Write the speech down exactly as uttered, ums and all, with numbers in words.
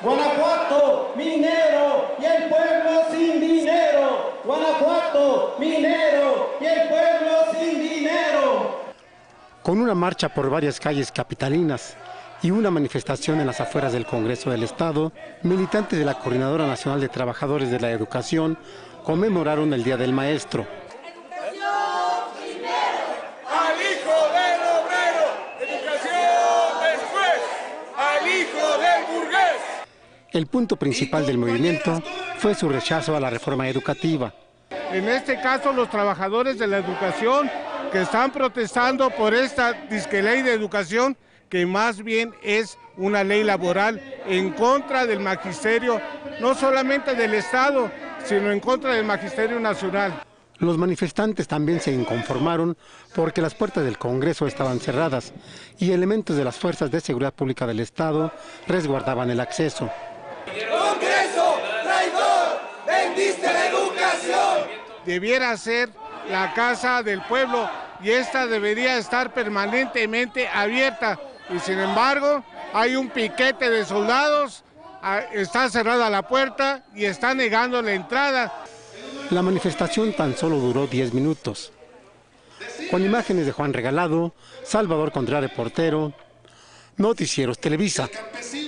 Guanajuato, minero y el pueblo sin dinero. Guanajuato, minero y el pueblo sin dinero. Con una marcha por varias calles capitalinas y una manifestación en las afueras del Congreso del Estado, militantes de la Coordinadora Nacional de Trabajadores de la Educación conmemoraron el Día del Maestro. Educación primero, al hijo del obrero, educación después, al hijo del burgués. El punto principal del movimiento fue su rechazo a la reforma educativa. En este caso, los trabajadores de la educación que están protestando por esta disque ley de educación, que más bien es una ley laboral en contra del magisterio, no solamente del Estado, sino en contra del magisterio nacional. Los manifestantes también se inconformaron porque las puertas del Congreso estaban cerradas y elementos de las fuerzas de seguridad pública del Estado resguardaban el acceso. Congreso, traidor, vendiste la educación. Debiera ser la casa del pueblo y esta debería estar permanentemente abierta. Y sin embargo, hay un piquete de soldados, está cerrada la puerta y está negando la entrada. La manifestación tan solo duró diez minutos. Con imágenes de Juan Regalado, Salvador Contreras, reportero, Noticieros Televisa.